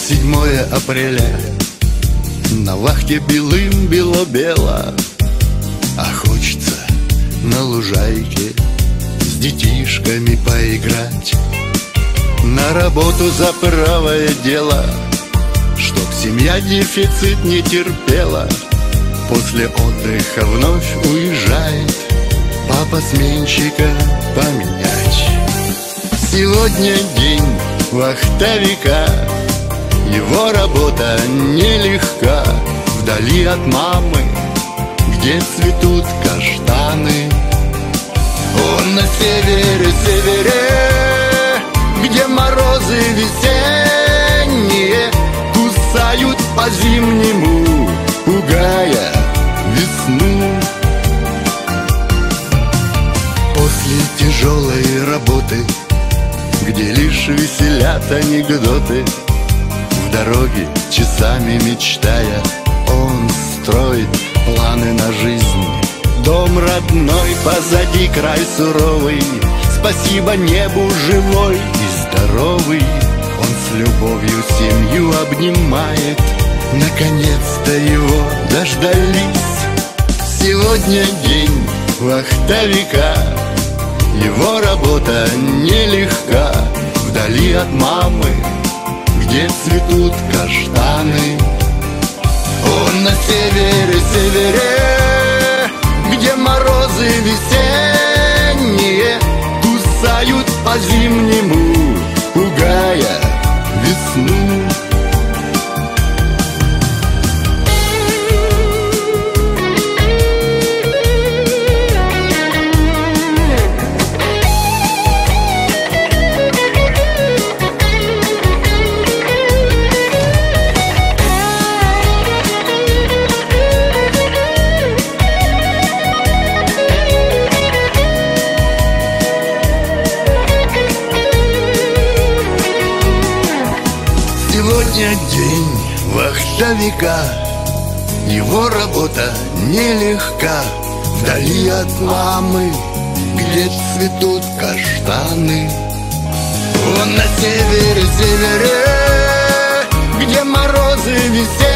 7 апреля, на вахте белым бело-бело, а хочется на лужайке с детишками поиграть. На работу за правое дело, чтоб семья дефицит не терпела. После отдыха вновь уезжает папа сменщика поменять. Сегодня день вахтовика, его работа нелегка. Вдали от мамы, где цветут каштаны. Он на севере, где морозы весенние кусают по-зимнему, пугая весну. После тяжелой работы, где лишь веселят анекдоты, в дороге часами мечтая, он строит планы на жизнь. Дом родной, позади край суровый, спасибо небу живой и здоровый. Он с любовью семью обнимает, наконец-то его дождались. Сегодня день вахтовика, его работа нелегка. Вдали от мамы, где цветут каштаны. Он на севере, где морозы весенние кусают по-зимнему, пугая весну. Сегодня день вахтовика, его работа нелегка. Вдали от мамы, где цветут каштаны. Он на севере, где морозы весенние